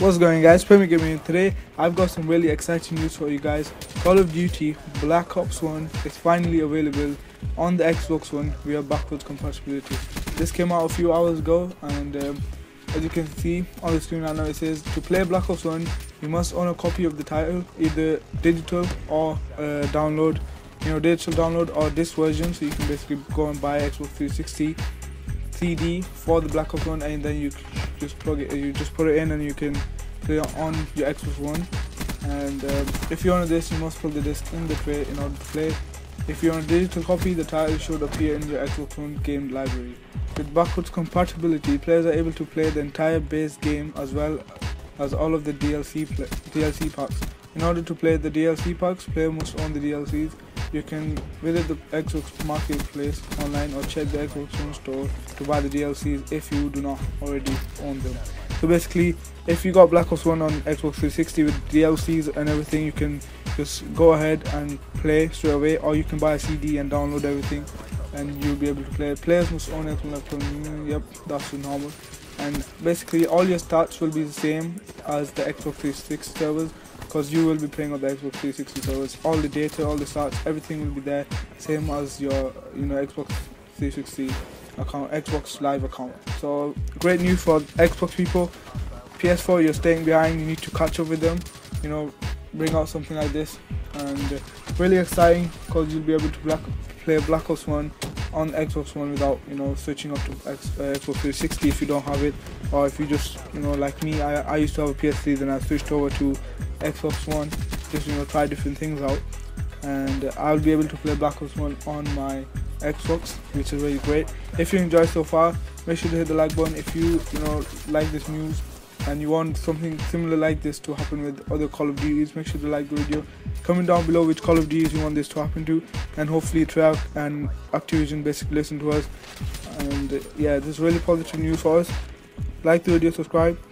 What's going on, guys? Premier Gaming. Today I've got some really exciting news for you guys. Call of Duty Black Ops 1 is finally available on the Xbox One via backwards compatibility. This came out a few hours ago, and as you can see on the screen right now, it says to play Black Ops 1 you must own a copy of the title, either digital or download, digital download or this version, so you can basically go and buy Xbox 360 CD for the Black Ops 1, and then you just plug it, you just put it in and you can play it on your Xbox One. And if you own this, you must plug the disc in the tray in order to play. If you own a digital copy, the title should appear in your Xbox One game library. With backwards compatibility, players are able to play the entire base game as well as all of the DLC packs. In order to play the DLC packs, player must own the DLCs. You can visit the Xbox Marketplace online or check the Xbox One store to buy the DLCs if you do not already own them. So basically, if you got Black Ops 1 on Xbox 360 with DLCs and everything, you can just go ahead and play straight away, or you can buy a CD and download everything and you'll be able to play. Players must own Xbox One. Yep, that's normal. And basically all your stats will be the same as the Xbox 360 servers, because you will be playing on the Xbox 360 servers. All the data, all the stats, everything will be there, same as your Xbox 360 account, Xbox Live account. So great news for Xbox people. PS4, you're staying behind, you need to catch up with them, bring out something like this. And really exciting, because you'll be able to play Black Ops 1 on Xbox One without switching up to Xbox 360 if you don't have it, or if you just like me, I used to have a PS3, then I switched over to Xbox One, just try different things out, and I'll be able to play Black Ops 1 on my Xbox, which is really great. If you enjoyed so far, make sure to hit the like button. If you like this news and you want something similar like this to happen with other Call of Duties, make sure to like the video. Comment down below which Call of Duties you want this to happen to, and hopefully Treyarch and Activision basically listen to us. And yeah, this is really positive news for us. Like the video, subscribe.